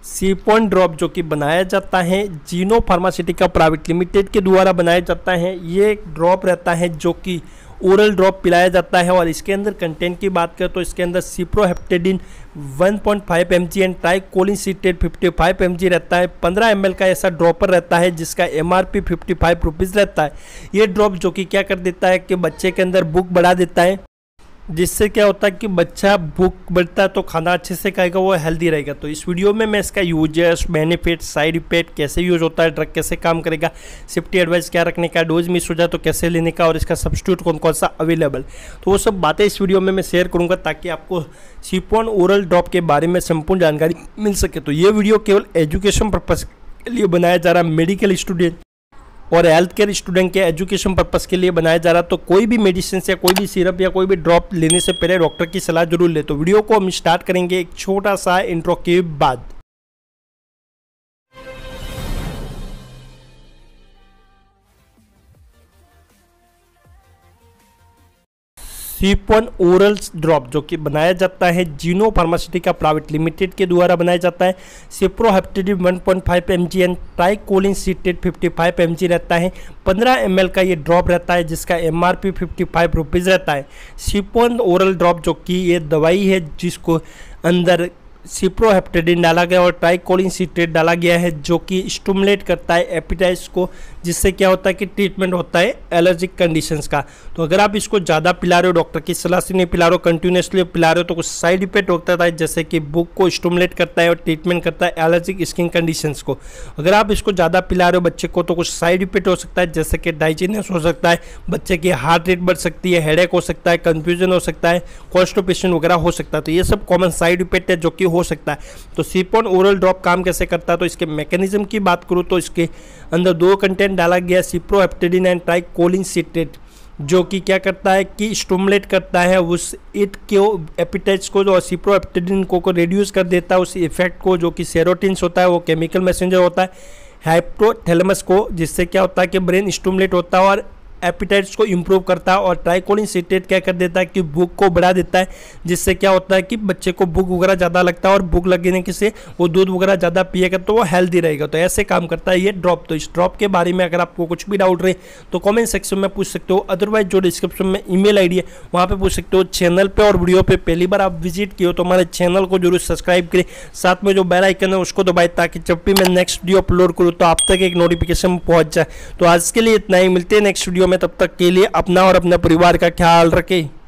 सिपॉन drop जो कि बनाया जाता है जीनो फार्मास्यूटिका प्राइवेट लिमिटेड के द्वारा बनाया जाता है। ये एक ड्रॉप रहता है जो कि ओरल ड्रॉप पिलाया जाता है और इसके अंदर कंटेंट की बात करें तो इसके अंदर cyproheptadine 1.5 mg and tricholine citrate 55 mg रहता है। 15 ml का ऐसा ड्रॉपर रहता है जिसका MRP 55 रुपीज़ रहता है। ये ड्रॉप जो कि क्या कर देता है कि बच्चे के अंदर भूख बढ़ा देता है, जिससे क्या होता है कि बच्चा भूख बढ़ता है तो खाना अच्छे से खाएगा, वो हेल्दी रहेगा। तो इस वीडियो में मैं इसका यूजर्स, बेनिफिट, साइड इफेक्ट, कैसे यूज होता है, ड्रग कैसे काम करेगा, सेफ्टी एडवाइस क्या रखने का, डोज मिस हो जाए तो कैसे लेने का और इसका सब्स्टिट्यूट कौन कौन सा अवेलेबल, तो वो सब बातें इस वीडियो में मैं शेयर करूँगा ताकि आपको सिपॉन ओरल ड्रॉप के बारे में संपूर्ण जानकारी मिल सके। तो ये वीडियो केवल एजुकेशन पर्पज़ के लिए बनाया जा रहा है, मेडिकल स्टूडेंट और हेल्थ केयर स्टूडेंट के एजुकेशन पर्पस के लिए बनाया जा रहा है। तो कोई भी मेडिसिन या कोई भी सिरप या कोई भी ड्रॉप लेने से पहले डॉक्टर की सलाह जरूर ले। तो वीडियो को हम स्टार्ट करेंगे एक छोटा सा इंट्रो के बाद। सिपॉन ओरल ड्रॉप जो कि बनाया जाता है जीनो फार्मास्यूटिका प्राइवेट लिमिटेड के द्वारा बनाया जाता है। Cyproheptadine 1.5 mg and tricholine citrate 55 mg रहता है। 15 ml का ये ड्रॉप रहता है जिसका MRP 55 रुपीज़ रहता है। सिपॉन ओरल ड्रॉप जो कि ये दवाई है जिसको अंदर सिप्रोहेप्टेडिन डाला गया और ट्राइकोलिन सीटेट डाला गया है जो कि स्टिमुलेट करता है एपिटाइट्स को, जिससे क्या होता है कि ट्रीटमेंट होता है एलर्जिक कंडीशंस का। तो अगर आप इसको ज़्यादा पिला रहे हो, डॉक्टर की सलाह से नहीं पिला रहे हो, कंटिन्यूसली पिला रहे हो तो कुछ साइड इफेक्ट होता है, जैसे कि भूख को स्टिमुलेट करता है और ट्रीटमेंट करता है एलर्जिक स्किन कंडीशंस को। अगर आप इसको ज़्यादा पिला रहे हो बच्चे को तो कुछ साइड इफेक्ट हो सकता है, जैसे कि डाइजेनियस हो सकता है, बच्चे की हार्ट रेट बढ़ सकती है, हेडेक हो सकता है, कन्फ्यूजन हो सकता है, कॉन्स्टिपेशन वगैरह हो सकता है। तो ये सब कॉमन साइड इफेक्ट है जो कि हो सकता है। तो सिपॉन ओरल ड्रॉप काम कैसे करता है, तो इसके मैकेनिज्म की बात करूँ तो इसके अंदर दो कंटेंट डाला गया, सिप्रोहेप्टेडिन एंड ट्राइकोलिन सीटेट, जो कि क्या करता है कि स्टिमुलेट करता है उस इट के एपिटाइट्स को, जो सिप्रोहेप्टेडिन को रिड्यूस कर देता है उस इफेक्ट को, जो कि सेरोटिन्स होता है, वो केमिकल मैसेंजर होता है हाइपोथैलेमस को, जिससे क्या होता है कि ब्रेन स्टिमुलेट होता है और एपिटाइट्स को इंप्रूव करता है। और ट्राइकोलिन सीटेट क्या कर देता है कि भूख को बढ़ा देता है, जिससे क्या होता है कि बच्चे को भूख वगैरह ज़्यादा लगता है और भूख लगने के से वो दूध वगैरह ज़्यादा पिएगा तो वो हेल्दी रहेगा। तो ऐसे काम करता है ये ड्रॉप। तो इस ड्रॉप के बारे में अगर आपको कुछ भी डाउट रहे तो कमेंट सेक्शन में पूछ सकते हो, अदरवाइज जो डिस्क्रिप्शन में ईमेल आईडी है वहाँ पे पूछ सकते हो। चैनल पे और वीडियो पे पहली बार आप विजिट किए हो तो हमारे चैनल को जरूर सब्सक्राइब करें, साथ में जो बेल आइकन है उसको दबाएं ताकि जब भी मैं नेक्स्ट वीडियो अपलोड करूँ तो आप तक एक नोटिफिकेशन पहुँच जाए। तो आज के लिए इतना ही, मिलते हैं नेक्स्ट वीडियो में, तब तक के लिए अपना और अपने परिवार का ख्याल रखें।